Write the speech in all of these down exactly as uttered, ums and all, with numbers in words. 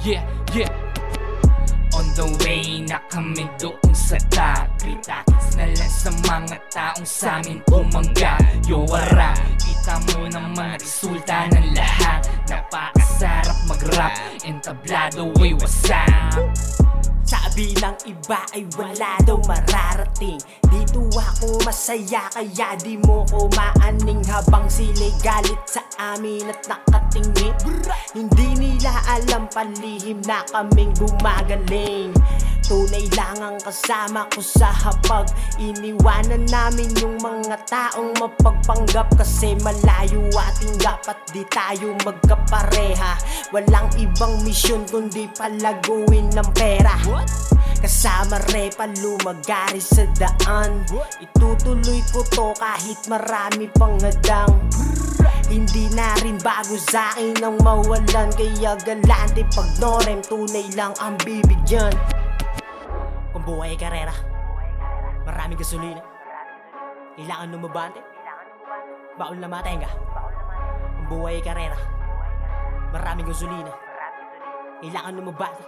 yeah, yeah. On the way na kami doon sa Takritakis na lang sa mga taong sa'min pumangga. Yo, wara, kita mo naman resulta ng lahat. Napakasarap mag-rap, entablado, wey, what's up? Sabi ng iba ay wala daw mararating. Dito ako masaya kaya di mo ko maaning. Habang sila'y galit sa amin at nakatingin, hindi nila alam palihim na kaming gumagaling. Tunay lang ang kasama ko sa hapag. Iniwanan namin yung mga taong mapagpanggap. Kasi malayo ating dapat di tayo magkapareha. Walang ibang misyon kundi palaguin ng pera. Kasama repa lumagari sa daan. Itutuloy ko to kahit marami pang hadang. Hindi na rin bago sa'kin ang mawalan. Kaya galante pag norem tunay lang ang bibigyan. Kung buhay ay karera, maraming gasolina, kailangan lumabante, baon na matenga. Kung buhay ay karera, maraming gasolina, kailangan lumabante,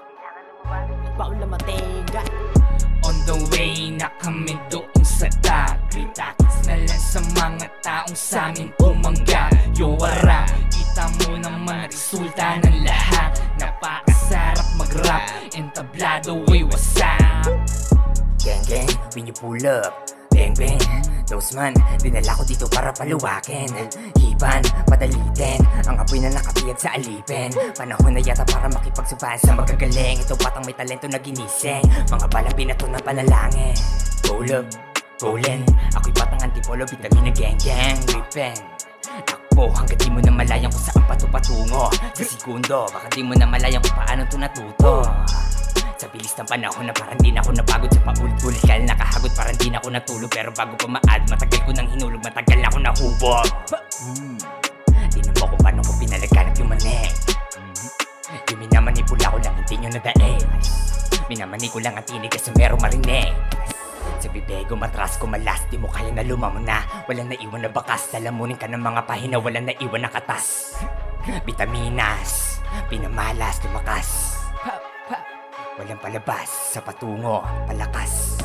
baon na matenga. On the way na kami doon sa Takritakis na lang sa mga taong sa'min pumangga. Yo, wara, kita mo naman resulta ng lahat. Napakasarap mag-rap, entablado, wey, what's up? Gang gang, when you pull up, bang bang. Those man, dinala ko dito para paluwakin. Hiban, padalitin, ang apoy na nakapiyag sa alipin. Panahon na yata para makipagsubahan sa magagaling. Ito batang may talento na ginising, mga balang binato na panalangin. Roll up, rollin', ako'y batang antipolo, vitamin na gang gang. Whippin', takbo hanggang di mo na malayang kung saan pato-patungo. Sa segundo, baka di mo na malayang kung paano to natuto. Sa bilis ng panahon na parang di na ako napagod sa paulit-ulit. Kaya nakahagod parang di na ako natulog. Pero bago pa ma-add, matagal ko nang hinulog, matagal ako nahubog. hmm. Di na mo kung paano ko pinalaganap yung manik. mm-hmm. Yung minamanipula ko lang, hindi nyo nadaig. Minamani ko lang ang tinig kasi merong marinig. Sa bibego, matras ko malas, di mo kaya na lumamo na. Walang naiwan na bakas, lalamunin ka ng mga pahina. Walang naiwan na katas, vitaminas, pinamalas, lumakas. Walang palabas, sa patungo, palakas.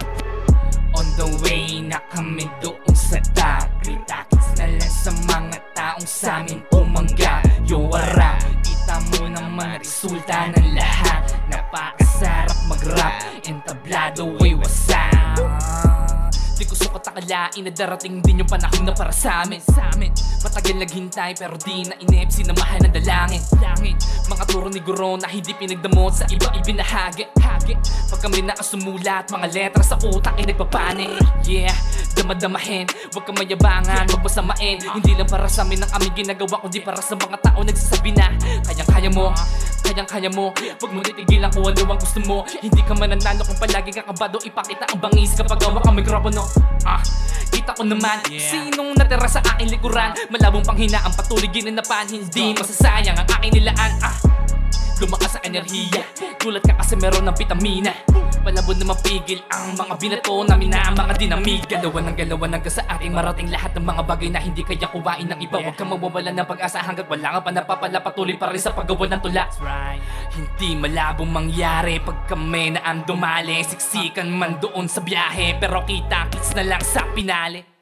On the way na kami doon sa Takritakis na lang sa mga taong sa'min pumangga. Yo, wara, kita mo naman resulta ng lahat. Napakasarap mag-rap, entablado, wey, what's up? Di ko sukat akalain na darating din yung panahon na para sa'min. Sa'min, matagal naghintay pero di na inip, sinamahan ng dalangin. Langit, mga turo ni Guro na hindi pinagdamot sa iba ibinahagi. Hagi, pag kami nakasumulat, mga letra sa utak ay nagpapani. Yeah, damadamahin, wag kang mayabangan, wag masamain. Hindi lang para sa amin ang aming ginagawa, kundi para sa mga tao nagsasabi na kayang-kaya mo, kayang-kaya mo. Wag mo titigilan kung ano ang gusto mo. Hindi ka mananalo kung palagi kakabado. Ipakita ang bangis kapag hawak ang mikropono. Ah, kita ko naman, yeah, sinong natira sa aking likuran. Malabong panghinaan, patuloy ginanapan. Hindi masasayang ang aking nilaan. Ah, lumakas ang enerhiya, gulat ka kasi meron ng vitamina. Malabon na mapigil ang mga binato namin na mga dinamig. Galawan ng galawan hanggang sa ating marating lahat ng mga bagay na hindi kaya kuwain ng iba. Huwag kang mawawalan ng pag-asa hanggat wala ka pa napapala. Patuloy pa rin sa paggawa ng tula. Hindi malabong mangyari pag kami na ang dumali. Siksikan man doon sa biyahe pero kita-kits na lang sa pinali.